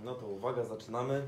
No to uwaga, zaczynamy.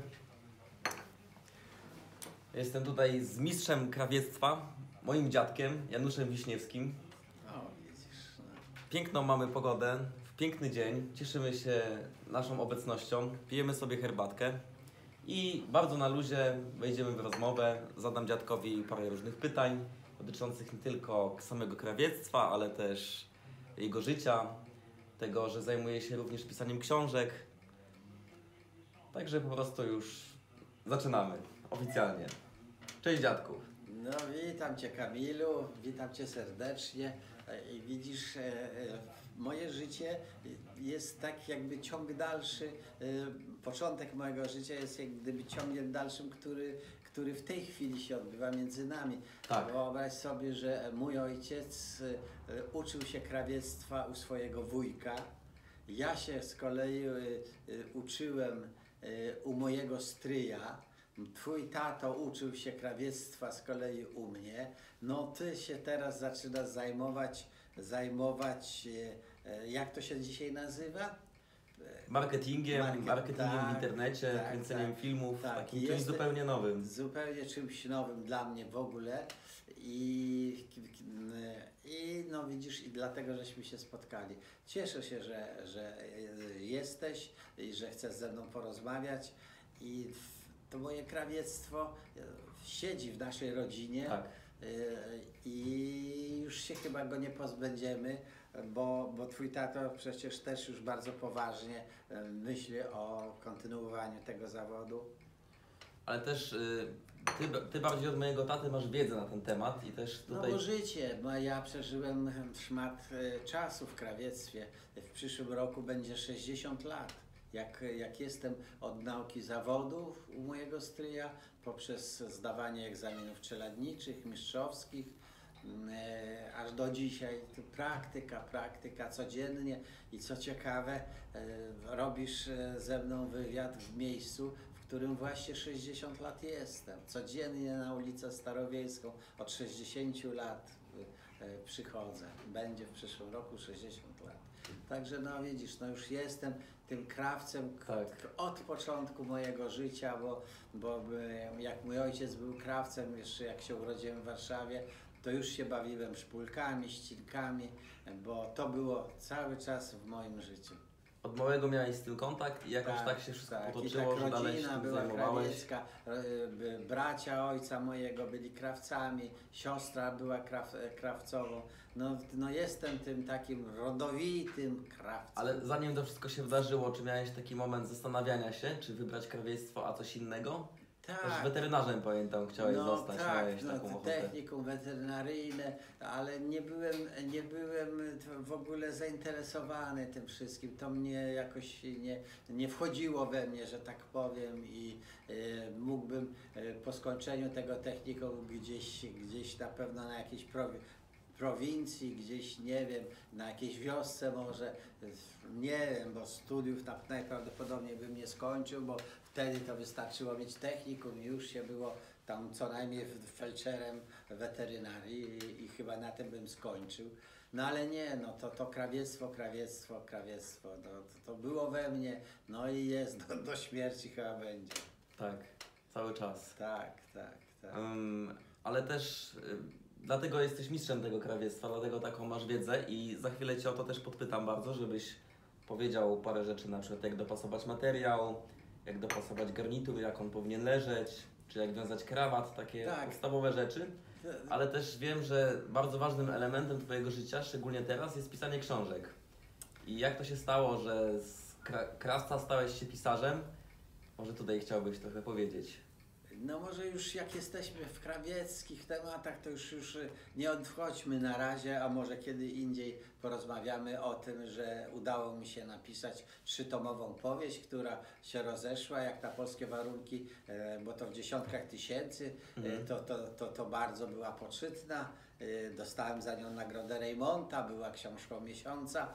Jestem tutaj z mistrzem krawiectwa, moim dziadkiem Januszem Wiśniewskim. O, widzisz. No. Piękną mamy pogodę, w piękny dzień, cieszymy się naszą obecnością, pijemy sobie herbatkę i bardzo na luzie wejdziemy w rozmowę. Zadam dziadkowi parę różnych pytań dotyczących nie tylko samego krawiectwa, ale też jego życia, tego, że zajmuje się również pisaniem książek. Także po prostu już zaczynamy oficjalnie. Cześć dziadku. No witam Cię, Kamilu, witam Cię serdecznie. I widzisz, moje życie jest tak jakby ciąg dalszy, początek mojego życia jest jak gdyby ciągiem dalszym, który w tej chwili się odbywa między nami. Tak. Wyobraź sobie, że mój ojciec uczył się krawiectwa u swojego wujka. Ja się z kolei uczyłem u mojego stryja. Twój tato uczył się krawiectwa z kolei u mnie. No ty się teraz zaczynasz zajmować, jak to się dzisiaj nazywa? Marketingiem w internecie, kręceniem filmów, takim czymś zupełnie nowym. Zupełnie czymś nowym dla mnie w ogóle. I no widzisz, i dlatego żeśmy się spotkali. Cieszę się, że jesteś i że chcesz ze mną porozmawiać. I to moje krawiectwo siedzi w naszej rodzinie. Tak. I już się chyba go nie pozbędziemy, bo twój tato przecież też już bardzo poważnie myśli o kontynuowaniu tego zawodu. Ale też ty bardziej od mojego taty masz wiedzę na ten temat i też tutaj... No bo życie, bo ja przeżyłem szmat czasu w krawiectwie. W przyszłym roku będzie 60 lat. Jak jestem od nauki zawodów u mojego stryja, poprzez zdawanie egzaminów czeladniczych, mistrzowskich, aż do dzisiaj praktyka codziennie i co ciekawe, robisz ze mną wywiad w miejscu, w którym właśnie 60 lat jestem. Codziennie na ulicę Starowiejską od 60 lat przychodzę. Będzie w przyszłym roku 60 lat. Także no widzisz, no już jestem tym krawcem od początku mojego życia, bo jak mój ojciec był krawcem, jeszcze jak się urodziłem w Warszawie, to już się bawiłem szpulkami, ścinkami, bo to było cały czas w moim życiu. Od małego miałeś z tym kontakt i jakoś tak się wszystko potoczyło, i tak że dalej się rodzina tym była zajmowałeś. krawiecka, bracia ojca mojego byli krawcami, siostra była krawcową. No jestem tym takim rodowitym krawcem. Ale zanim to wszystko się wydarzyło, czy miałeś taki moment zastanawiania się, czy wybrać krawiectwo, a coś innego? Tak. Też weterynarzem, pamiętam, chciałeś zostać, miałeś taką ochotę. Technikum weterynaryjne, ale nie byłem w ogóle zainteresowany tym wszystkim. To mnie jakoś nie wchodziło we mnie, że tak powiem, i mógłbym po skończeniu tego technikum gdzieś na pewno na jakiejś prowincji, gdzieś, nie wiem, na jakiejś wiosce może, nie wiem, bo studiów najprawdopodobniej bym nie skończył, bo wtedy to wystarczyło mieć technikum i już się było tam co najmniej felczerem weterynarii i chyba na tym bym skończył. No ale nie, no to krawiectwo, no to było we mnie, no i jest, do śmierci chyba będzie. Tak, cały czas. Tak. Ale też... Dlatego jesteś mistrzem tego krawiectwa, dlatego taką masz wiedzę i za chwilę Cię o to też podpytam bardzo, żebyś powiedział parę rzeczy, na przykład jak dopasować materiał, jak dopasować garnitur, jak on powinien leżeć, czy jak wiązać krawat, takie podstawowe rzeczy. Ale też wiem, że bardzo ważnym elementem Twojego życia, szczególnie teraz, jest pisanie książek. I jak to się stało, że z krawca stałeś się pisarzem? Może tutaj chciałbyś trochę powiedzieć. No może już jak jesteśmy w krawieckich tematach, to już nie odchodźmy na razie, a może kiedy indziej porozmawiamy o tym, że udało mi się napisać 3-tomową powieść, która się rozeszła jak na polskie warunki, bo to w dziesiątkach tysięcy, to bardzo była poczytna. Dostałem za nią nagrodę Reymonta, była książką miesiąca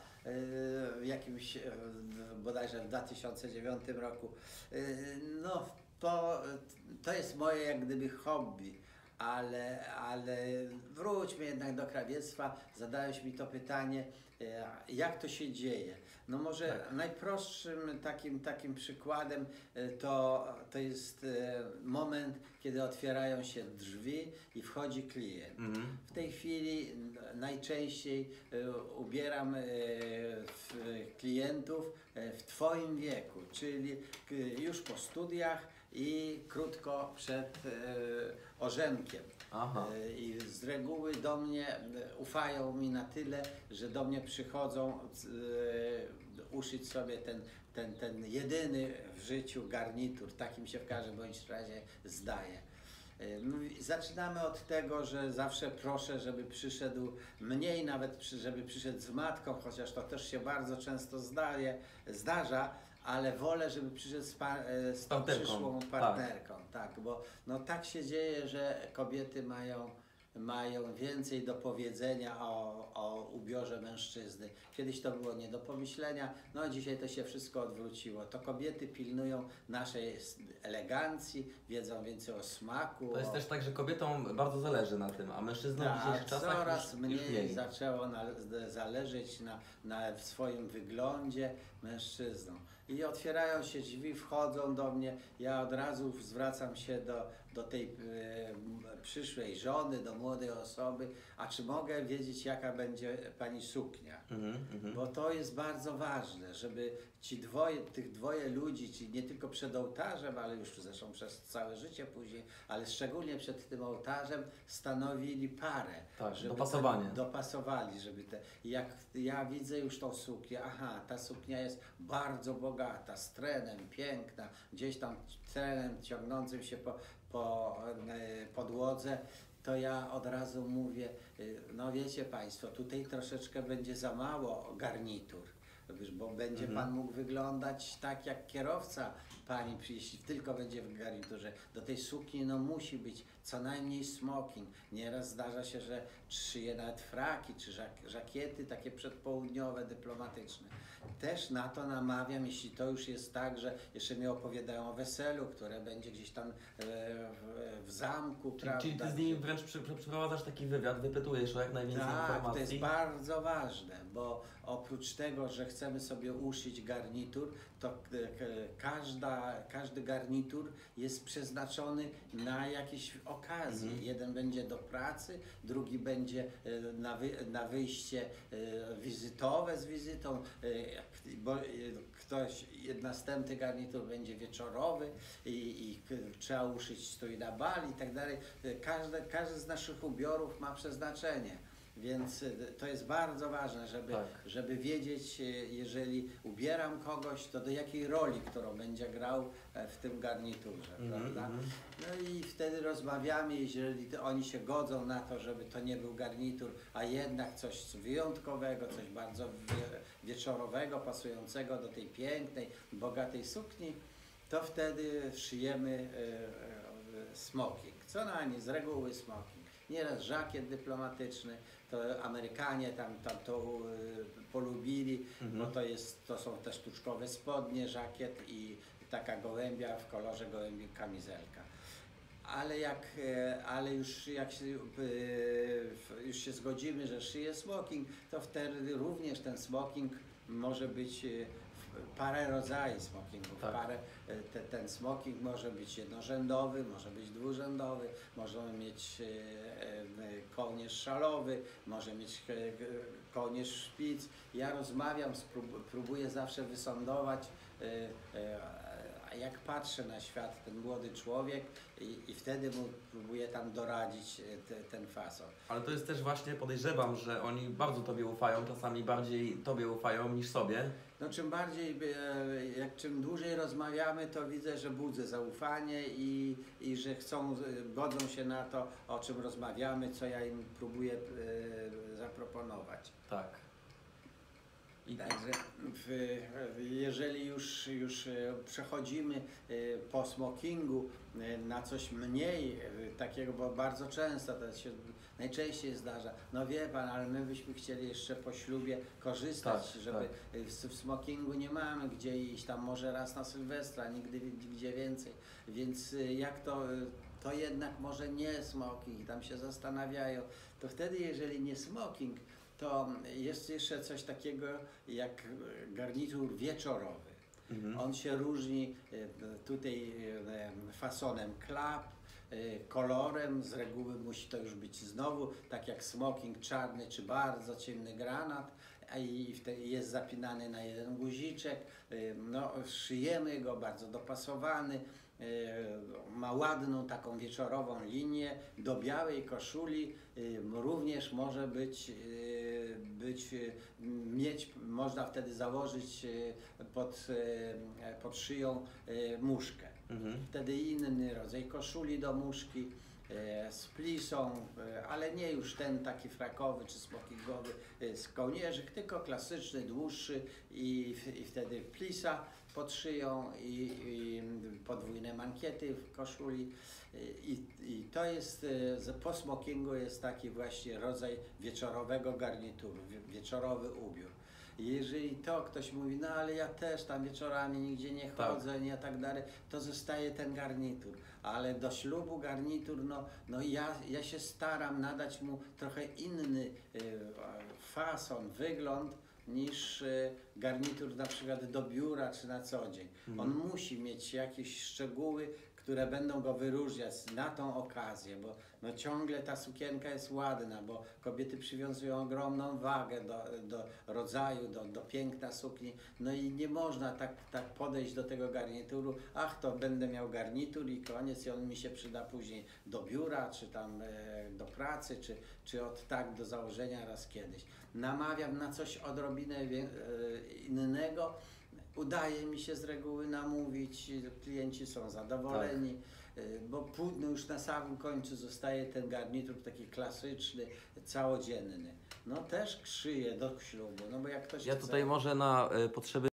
bodajże w 2009 roku. No, to jest moje jak gdyby hobby, ale wróćmy jednak do krawiectwa. Zadałeś mi to pytanie, jak to się dzieje? No może Tak. najprostszym takim przykładem to jest moment, kiedy otwierają się drzwi i wchodzi klient. W tej chwili najczęściej ubieram klientów w Twoim wieku, czyli już po studiach i krótko przed ożenkiem. Aha. I z reguły do mnie ufają mi na tyle, że do mnie przychodzą uszyć sobie ten jedyny w życiu garnitur. Tak im się w każdym bądź razie zdaje. No, zaczynamy od tego, że zawsze proszę, żeby przyszedł mniej, nawet żeby przyszedł z matką, chociaż to też się bardzo często zdarza, ale wolę, żeby przyszedł z tą Partnerką. przyszłą partnerką. Tak, bo no, tak się dzieje, że kobiety mają więcej do powiedzenia o ubiorze mężczyzny. Kiedyś to było nie do pomyślenia, no dzisiaj to się wszystko odwróciło. To kobiety pilnują naszej elegancji, wiedzą więcej o smaku. To jest też tak, że kobietom bardzo zależy na tym, a mężczyznom w dzisiejszych czasach coraz już mniej mniej. zaczęło zależeć na swoim wyglądzie mężczyznom. I otwierają się drzwi, wchodzą do mnie, ja od razu zwracam się do tej przyszłej żony, do młodej osoby, a czy mogę wiedzieć, jaka będzie pani suknia? Bo to jest bardzo ważne, żeby tych dwoje ludzi, czyli nie tylko przed ołtarzem, ale już zresztą przez całe życie później, ale szczególnie przed tym ołtarzem stanowili parę. Tak, żeby dopasowanie. Dopasowali, żeby jak ja widzę już tą suknię, aha, ta suknia jest bardzo bogata, z trenem, piękna, gdzieś tam trenem ciągnącym się po podłodze, to ja od razu mówię, no wiecie Państwo, tutaj troszeczkę będzie za mało garnitur, bo będzie Pan mógł wyglądać tak jak kierowca Pani, jeśli tylko będzie w garniturze. Do tej sukni no musi być co najmniej smoking. Nieraz zdarza się, że szyję nawet fraki czy żakiety takie przedpołudniowe, dyplomatyczne. Też na to namawiam, jeśli to już jest tak, że jeszcze mi opowiadają o weselu, które będzie gdzieś tam w zamku, prawda? Czyli ty z nimi wręcz przeprowadzasz taki wywiad, wypytujesz o jak najwięcej informacji. Tak, to jest bardzo ważne, bo oprócz tego, że chcemy sobie uszyć garnitur, to każdy garnitur jest przeznaczony na jakieś okazje. Jeden będzie do pracy, drugi będzie na wyjście wizytowe z wizytą, bo następny garnitur będzie wieczorowy i trzeba uszyć strój na bal i tak dalej. Każdy z naszych ubiorów ma przeznaczenie. Więc to jest bardzo ważne, żeby wiedzieć, jeżeli ubieram kogoś, to do jakiej roli, którą będzie grał w tym garniturze, prawda? No i wtedy rozmawiamy, jeżeli oni się godzą na to, żeby to nie był garnitur, a jednak coś wyjątkowego, coś bardzo wieczorowego, pasującego do tej pięknej, bogatej sukni, to wtedy szyjemy smoking. Co najmniej, z reguły smoking. Nieraz żakiet dyplomatyczny, to Amerykanie tam to polubili, bo to są te sztuczkowe spodnie, żakiet i taka gołębia w kolorze gołębi kamizelka. Ale już jak już się zgodzimy, że szyję smoking, to wtedy również ten smoking może być parę rodzajów smokingów. Tak. Ten smoking może być jednorzędowy, może być dwurzędowy, możemy mieć kołnierz szalowy, może mieć kołnierz szpic. Ja rozmawiam, próbuję zawsze wysądować, jak patrzę na świat ten młody człowiek i wtedy mu próbuję tam doradzić ten fason. Ale to jest też właśnie, podejrzewam, że oni bardzo Tobie ufają, czasami bardziej Tobie ufają niż sobie. No czym dłużej rozmawiamy, to widzę, że budzę zaufanie i że godzą się na to, o czym rozmawiamy, co ja im próbuję zaproponować. Tak. Także jeżeli już przechodzimy po smokingu na coś mniej takiego, bo bardzo często to się najczęściej zdarza, no wie Pan, ale my byśmy chcieli jeszcze po ślubie korzystać, żeby w smokingu nie mamy gdzie iść, tam może raz na Sylwestra, nigdy gdzie więcej, więc jak to to jednak może nie smoking i tam się zastanawiają. To wtedy, jeżeli nie smoking, to jest jeszcze coś takiego jak garnitur wieczorowy. On się różni tutaj fasonem klap, kolorem, z reguły musi to już być znowu, tak jak smoking czarny czy bardzo ciemny granat, i wtedy jest zapinany na jeden guziczek, no, szyjemy go, bardzo dopasowany, ma ładną taką wieczorową linię, do białej koszuli również może można wtedy założyć pod szyją muszkę. Wtedy inny rodzaj koszuli do muszki, z plisą, ale nie już ten taki frakowy czy smokingowy z kołnierzyk, tylko klasyczny, dłuższy i wtedy plisa pod szyją i podwójne mankiety w koszuli. I to jest, po smokingu jest taki właśnie rodzaj wieczorowego garnituru, wieczorowy ubiór. Jeżeli to ktoś mówi, no ale ja też tam wieczorami nigdzie nie chodzę, nie tak dalej, to zostaje ten garnitur. Ale do ślubu garnitur, ja się staram nadać mu trochę inny fason, wygląd niż garnitur na przykład do biura czy na co dzień. On musi mieć jakieś szczegóły, które będą go wyróżniać na tą okazję, bo ciągle ta sukienka jest ładna, bo kobiety przywiązują ogromną wagę do rodzaju, do piękna sukni, no i nie można tak podejść do tego garnituru, ach, to będę miał garnitur i koniec i on mi się przyda później do biura, czy tam do pracy, czy do założenia raz kiedyś. Namawiam na coś odrobinę innego. Udaje mi się z reguły namówić, klienci są zadowoleni, bo już na samym końcu zostaje ten garnitur taki klasyczny, całodzienny. No też szyję do ślubu, no bo jak ktoś Ja chce... tutaj może na potrzeby